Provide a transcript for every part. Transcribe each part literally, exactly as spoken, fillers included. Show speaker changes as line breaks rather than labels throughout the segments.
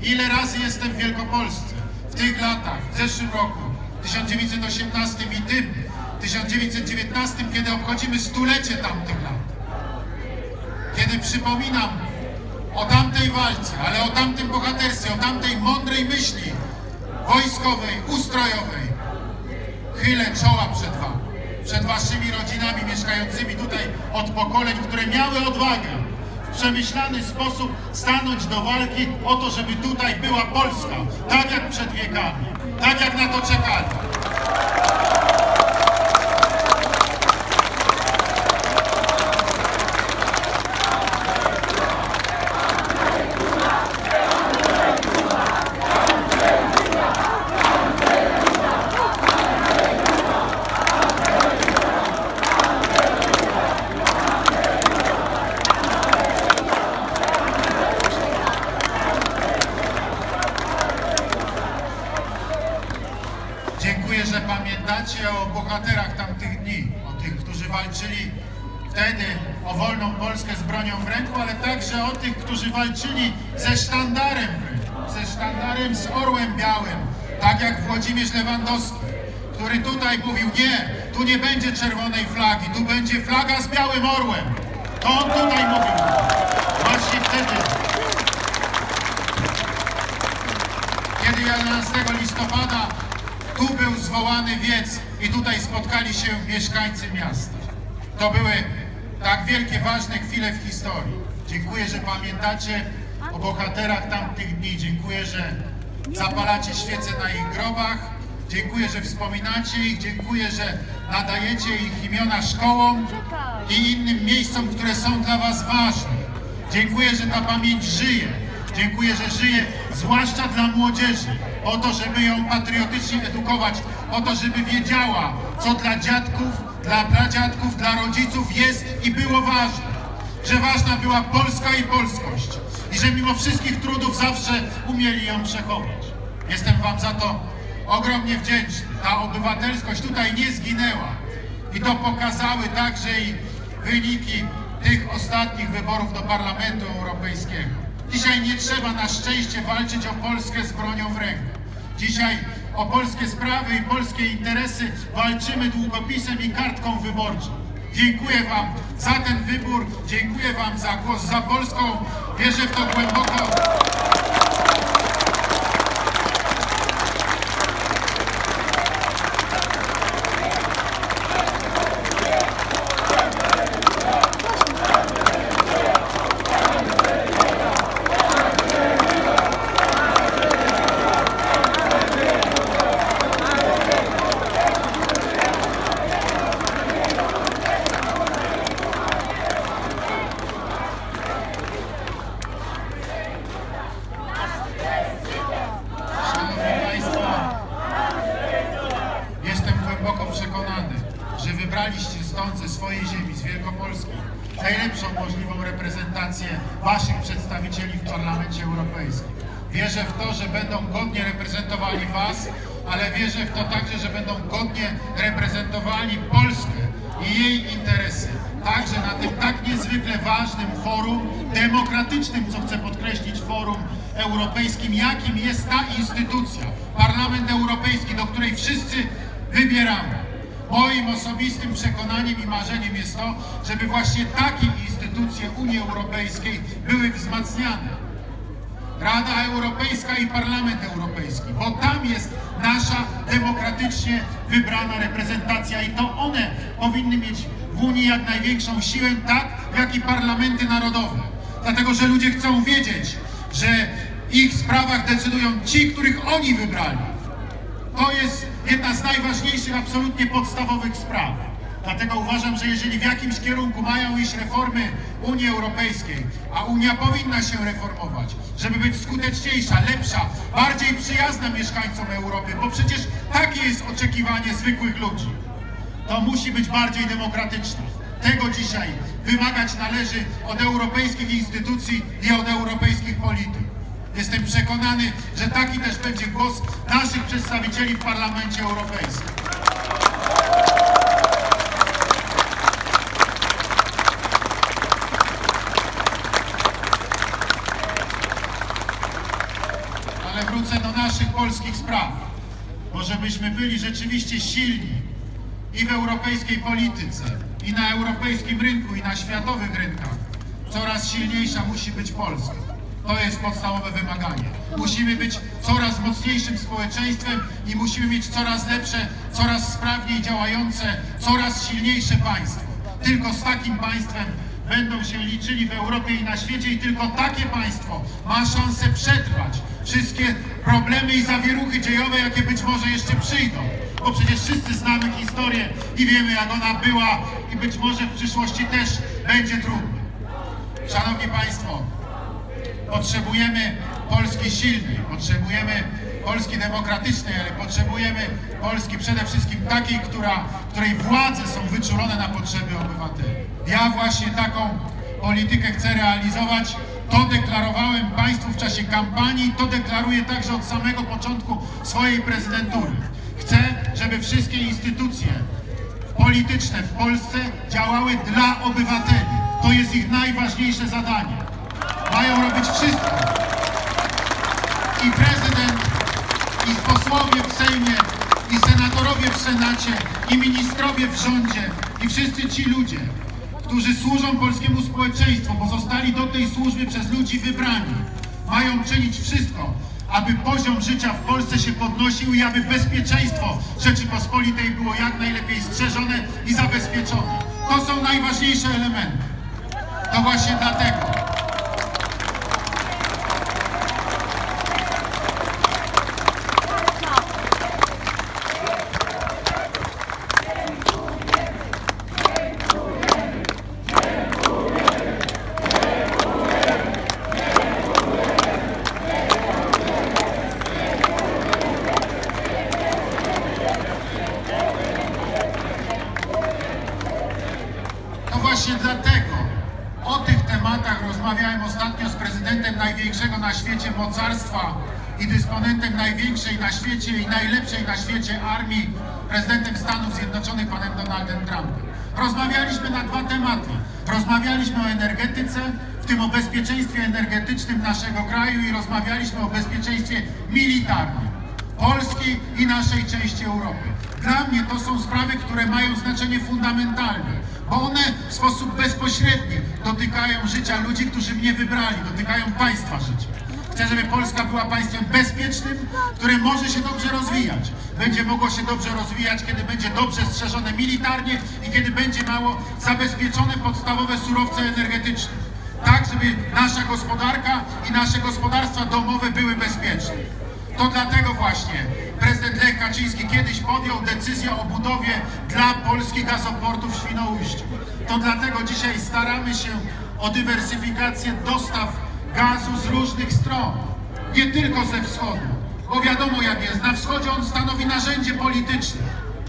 ile razy jestem w Wielkopolsce w tych latach, w zeszłym roku, tysiąc dziewięćset osiemnastym i tym, tysiąc dziewięćset dziewiętnastym, kiedy obchodzimy stulecie tamtych lat. Kiedy przypominam o tamtej walce, ale o tamtym bohaterstwie, o tamtej mądrej myśli wojskowej, ustrojowej, chylę czoła przed wami, przed waszymi rodzinami mieszkającymi tutaj od pokoleń, które miały odwagę w przemyślany sposób stanąć do walki o to, żeby tutaj była Polska, tak jak przed wiekami, tak jak na to czekali. Dziękuję, że pamiętacie o bohaterach tamtych dni, o tych, którzy walczyli wtedy o wolną Polskę z bronią w ręku, ale także o tych, którzy walczyli ze sztandarem w ręku, ze sztandarem z orłem białym, tak jak Włodzimierz Lewandowski, który tutaj mówił: nie, tu nie będzie czerwonej flagi, tu będzie flaga z białym orłem. To on tutaj mówił. Właśnie wtedy, kiedy jedenastego listopada tu był zwołany wiec i tutaj spotkali się mieszkańcy miasta. To były tak wielkie, ważne chwile w historii. Dziękuję, że pamiętacie o bohaterach tamtych dni. Dziękuję, że zapalacie świece na ich grobach. Dziękuję, że wspominacie ich. Dziękuję, że nadajecie ich imiona szkołom i innym miejscom, które są dla was ważne. Dziękuję, że ta pamięć żyje. Dziękuję, że żyje zwłaszcza dla młodzieży, o to, żeby ją patriotycznie edukować, o to, żeby wiedziała, co dla dziadków, dla pradziadków, dla rodziców jest i było ważne. Że ważna była Polska i polskość i że mimo wszystkich trudów zawsze umieli ją przechować. Jestem wam za to ogromnie wdzięczny. Ta obywatelskość tutaj nie zginęła i to pokazały także i wyniki tych ostatnich wyborów do Parlamentu Europejskiego. Dzisiaj nie trzeba na szczęście walczyć o Polskę z bronią w ręku. Dzisiaj o polskie sprawy i polskie interesy walczymy długopisem i kartką wyborczą. Dziękuję wam za ten wybór, dziękuję wam za głos za Polską. Wierzę w to głęboko. Wybraliście stąd ze swojej ziemi, z Wielkopolski, najlepszą możliwą reprezentację waszych przedstawicieli w Parlamencie Europejskim. Wierzę w to, że będą godnie reprezentowali was, ale wierzę w to także, że będą godnie reprezentowali Polskę i jej interesy. Także na tym tak niezwykle ważnym forum, demokratycznym, co chcę podkreślić, forum europejskim, jakim jest ta instytucja, Parlament Europejski, do której wszyscy wybieramy. Moim osobistym przekonaniem i marzeniem jest to, żeby właśnie takie instytucje Unii Europejskiej były wzmacniane. Rada Europejska i Parlament Europejski, bo tam jest nasza demokratycznie wybrana reprezentacja i to one powinny mieć w Unii jak największą siłę, tak jak i parlamenty narodowe. Dlatego, że ludzie chcą wiedzieć, że w ich sprawach decydują ci, których oni wybrali. To jest jedna z najważniejszych, absolutnie podstawowych spraw. Dlatego uważam, że jeżeli w jakimś kierunku mają iść reformy Unii Europejskiej, a Unia powinna się reformować, żeby być skuteczniejsza, lepsza, bardziej przyjazna mieszkańcom Europy, bo przecież takie jest oczekiwanie zwykłych ludzi, to musi być bardziej demokratyczna. Tego dzisiaj wymagać należy od europejskich instytucji i od europejskich polityków. Jestem przekonany, że taki też będzie głos naszych przedstawicieli w Parlamencie Europejskim. naszych polskich spraw, bo żebyśmy byli rzeczywiście silni i w europejskiej polityce, i na europejskim rynku, i na światowych rynkach, coraz silniejsza musi być Polska. To jest podstawowe wymaganie. Musimy być coraz mocniejszym społeczeństwem i musimy mieć coraz lepsze, coraz sprawniej działające, coraz silniejsze państwo. Tylko z takim państwem będą się liczyli w Europie i na świecie i tylko takie państwo ma szansę przetrwać wszystkie problemy i zawieruchy dziejowe, jakie być może jeszcze przyjdą. Bo przecież wszyscy znamy historię i wiemy, jak ona była i być może w przyszłości też będzie trudna. Szanowni Państwo, potrzebujemy Polski silnej, potrzebujemy Polski demokratycznej, ale potrzebujemy Polski przede wszystkim takiej, która, której władze są wyczulone na potrzeby obywateli. Ja właśnie taką politykę chcę realizować. To deklarowałem Państwu w czasie kampanii, to deklaruję także od samego początku swojej prezydentury. Chcę, żeby wszystkie instytucje polityczne w Polsce działały dla obywateli. To jest ich najważniejsze zadanie. Mają robić wszystko. I prezydent, i posłowie w Sejmie, i senatorowie w Senacie, i ministrowie w rządzie, i wszyscy ci ludzie, którzy służą polskiemu społeczeństwu, bo zostali do tej służby przez ludzi wybrani, mają czynić wszystko, aby poziom życia w Polsce się podnosił i aby bezpieczeństwo Rzeczypospolitej było jak najlepiej strzeżone i zabezpieczone. To są najważniejsze elementy. To właśnie dlatego Właśnie dlatego o tych tematach rozmawiałem ostatnio z prezydentem największego na świecie mocarstwa i dysponentem największej na świecie i najlepszej na świecie armii, prezydentem Stanów Zjednoczonych, panem Donaldem Trumpem. Rozmawialiśmy na dwa tematy. Rozmawialiśmy o energetyce, w tym o bezpieczeństwie energetycznym naszego kraju i rozmawialiśmy o bezpieczeństwie militarnym Polski i naszej części Europy. Dla mnie to są sprawy, które mają znaczenie fundamentalne, bo one w sposób bezpośredni dotykają życia ludzi, którzy mnie wybrali, dotykają państwa życia. Chcę, żeby Polska była państwem bezpiecznym, które może się dobrze rozwijać. Będzie mogło się dobrze rozwijać, kiedy będzie dobrze strzeżone militarnie i kiedy będzie miało zabezpieczone podstawowe surowce energetyczne. Tak, żeby nasza gospodarka i nasze gospodarstwa domowe były bezpieczne. To dlatego właśnie prezydent Lech Kaczyński kiedyś podjął decyzję o budowie dla Polski gazoportu w Świnoujściu. To dlatego dzisiaj staramy się o dywersyfikację dostaw gazu z różnych stron, nie tylko ze wschodu, bo wiadomo jak jest, na wschodzie on stanowi narzędzie polityczne,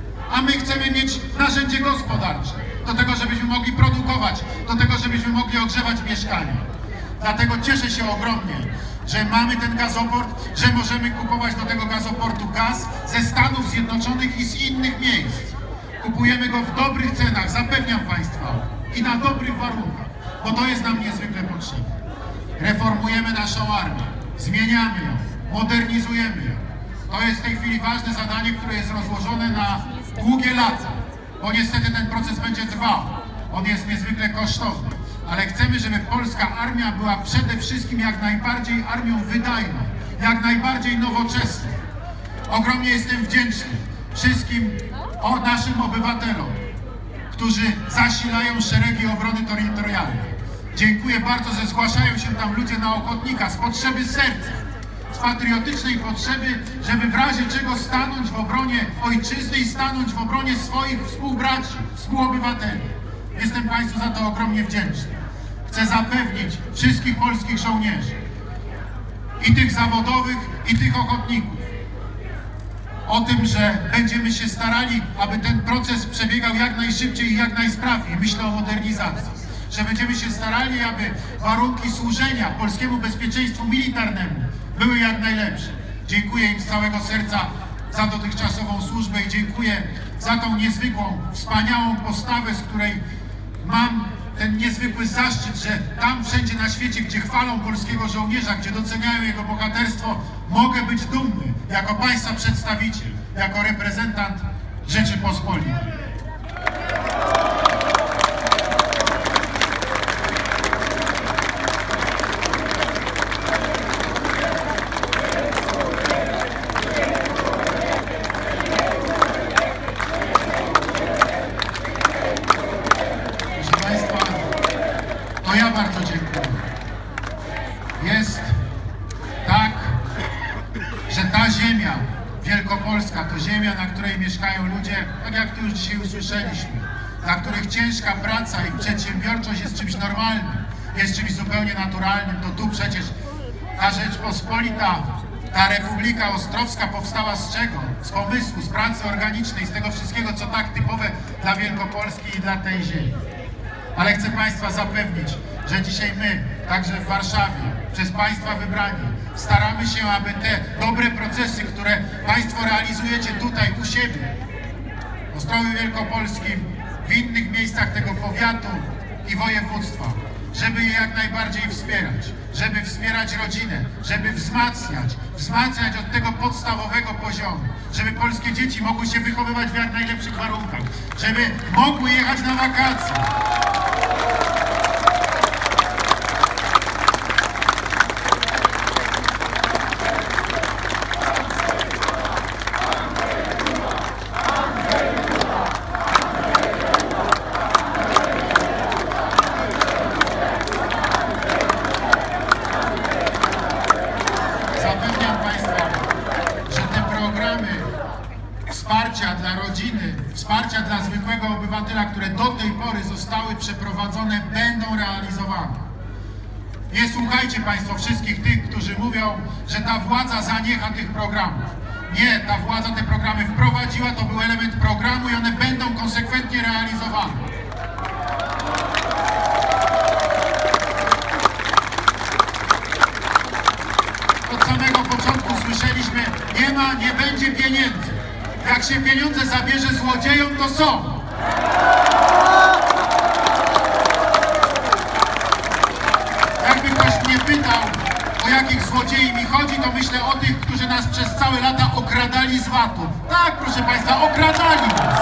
a my chcemy mieć narzędzie gospodarcze, do tego żebyśmy mogli produkować, do tego żebyśmy mogli ogrzewać mieszkania. Dlatego cieszę się ogromnie, że mamy ten gazoport, że możemy kupować do tego gazoportu gaz ze Stanów Zjednoczonych i z innych miejsc. Kupujemy go w dobrych cenach, zapewniam Państwa, i na dobrych warunkach, bo to jest nam niezwykle potrzebne. Reformujemy naszą armię, zmieniamy ją, modernizujemy ją. To jest w tej chwili ważne zadanie, które jest rozłożone na długie lata, bo niestety ten proces będzie trwał. On jest niezwykle kosztowny. Ale chcemy, żeby polska armia była przede wszystkim jak najbardziej armią wydajną, jak najbardziej nowoczesną. Ogromnie jestem wdzięczny wszystkim naszym obywatelom, którzy zasilają szeregi obrony terytorialnej. Dziękuję bardzo, że zgłaszają się tam ludzie na ochotnika z potrzeby serca, z patriotycznej potrzeby, żeby w razie czego stanąć w obronie ojczyzny i stanąć w obronie swoich współbraci, współobywateli. Jestem Państwu za to ogromnie wdzięczny. Chcę zapewnić wszystkich polskich żołnierzy, i tych zawodowych, i tych ochotników, o tym, że będziemy się starali, aby ten proces przebiegał jak najszybciej i jak najsprawniej. Myślę o modernizacji. Że będziemy się starali, aby warunki służenia polskiemu bezpieczeństwu militarnemu były jak najlepsze. Dziękuję im z całego serca za dotychczasową służbę i dziękuję za tą niezwykłą, wspaniałą postawę, z której mam te ten niezwykły zaszczyt, że tam wszędzie na świecie, gdzie chwalą polskiego żołnierza, gdzie doceniają jego bohaterstwo, mogę być dumny jako państwa przedstawiciel, jako reprezentant Rzeczypospolitej. To ja bardzo dziękuję. Jest tak, że ta ziemia wielkopolska to ziemia, na której mieszkają ludzie, tak jak tu już dzisiaj usłyszeliśmy, dla których ciężka praca i przedsiębiorczość jest czymś normalnym, jest czymś zupełnie naturalnym. To tu przecież ta Rzeczpospolita, ta Republika Ostrowska powstała z czego? Z pomysłu, z pracy organicznej, z tego wszystkiego, co tak typowe dla Wielkopolski i dla tej ziemi. Ale chcę Państwa zapewnić, że dzisiaj my, także w Warszawie, przez Państwa wybrani, staramy się, aby te dobre procesy, które Państwo realizujecie tutaj u siebie, w Ostrowiu Wielkopolskim, w innych miejscach tego powiatu i województwa, żeby je jak najbardziej wspierać, żeby wspierać rodzinę, żeby wzmacniać, wzmacniać od tego podstawowego poziomu, żeby polskie dzieci mogły się wychowywać w jak najlepszych warunkach, żeby mogły jechać na wakacje. Zapewniam Państwa, że te programy wsparcia dla rodziny, wsparcia dla zwykłego obywatela, które do tej pory zostały przeprowadzone, będą realizowane. Nie słuchajcie Państwo wszystkich tych, którzy mówią, że ta władza zaniecha tych programów. Nie, ta władza te programy wprowadziła, to był element programu i one będą konsekwentnie realizowane. Od samego początku słyszeliśmy, nie ma, nie będzie pieniędzy. Jak się pieniądze zabierze złodziejom, to są. Jakby ktoś mnie pytał, o jakich złodziei mi chodzi, to myślę o tych, którzy nas przez całe lata okradali z VAT-u. Tak, proszę Państwa, okradali nas.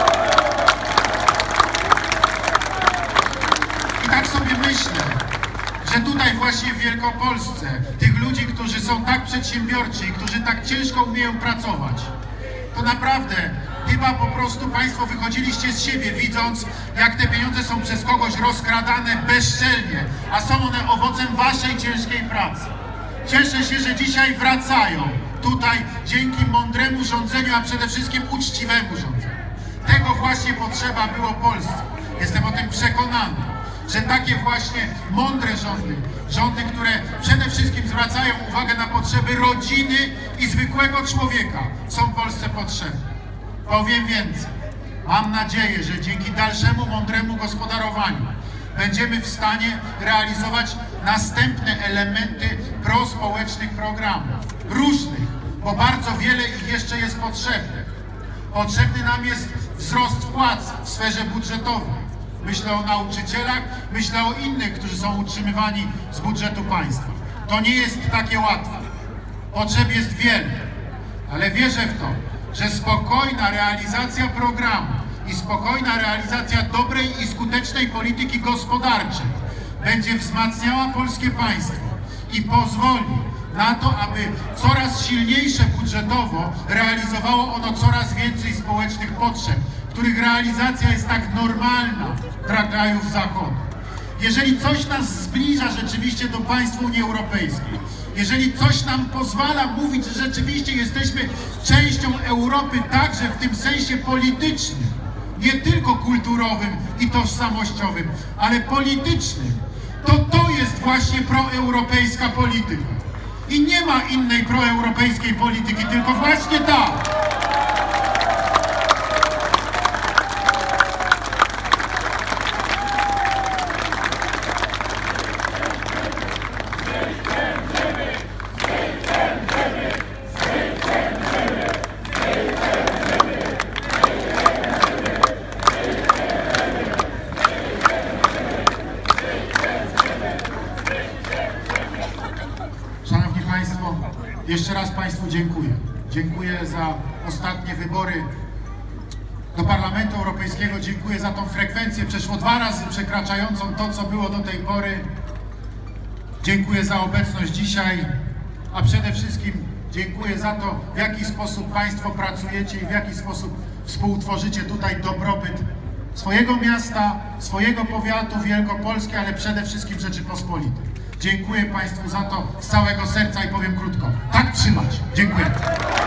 I tak sobie myślę, że tutaj właśnie w Wielkopolsce tych ludzi, którzy są tak przedsiębiorczy, którzy tak ciężko umieją pracować, to naprawdę chyba po prostu Państwo wychodziliście z siebie, widząc, jak te pieniądze są przez kogoś rozkradane bezczelnie, a są one owocem Waszej ciężkiej pracy. Cieszę się, że dzisiaj wracają tutaj dzięki mądremu rządzeniu, a przede wszystkim uczciwemu rządzeniu. Tego właśnie potrzeba było Polsce. Jestem o tym przekonany, że takie właśnie mądre rządy, rządy, które przede wszystkim zwracają uwagę na potrzeby rodziny i zwykłego człowieka, są Polsce potrzebne. Powiem więcej. Mam nadzieję, że dzięki dalszemu mądremu gospodarowaniu będziemy w stanie realizować następne elementy prospołecznych programów. Różnych, bo bardzo wiele ich jeszcze jest potrzebnych. Potrzebny nam jest wzrost płac w sferze budżetowej. Myślę o nauczycielach, myślę o innych, którzy są utrzymywani z budżetu państwa. To nie jest takie łatwe. Potrzeb jest wiele, ale wierzę w to, że spokojna realizacja programu i spokojna realizacja dobrej i skutecznej polityki gospodarczej będzie wzmacniała polskie państwo i pozwoli na to, aby coraz silniejsze budżetowo realizowało ono coraz więcej społecznych potrzeb, których realizacja jest tak normalna dla krajów Zachodu. Jeżeli coś nas zbliża rzeczywiście do państw Unii Europejskiej, jeżeli coś nam pozwala mówić, że rzeczywiście jesteśmy częścią Europy także w tym sensie politycznym, nie tylko kulturowym i tożsamościowym, ale politycznym, to to jest właśnie proeuropejska polityka. I nie ma innej proeuropejskiej polityki, tylko właśnie ta. Jeszcze raz Państwu dziękuję. Dziękuję za ostatnie wybory do Parlamentu Europejskiego. Dziękuję za tą frekwencję, przeszło dwa razy przekraczającą to, co było do tej pory. Dziękuję za obecność dzisiaj, a przede wszystkim dziękuję za to, w jaki sposób Państwo pracujecie i w jaki sposób współtworzycie tutaj dobrobyt swojego miasta, swojego powiatu, Wielkopolski, ale przede wszystkim Rzeczypospolitej. Dziękuję Państwu za to z całego serca i powiem krótko, tak trzymać. Dziękuję.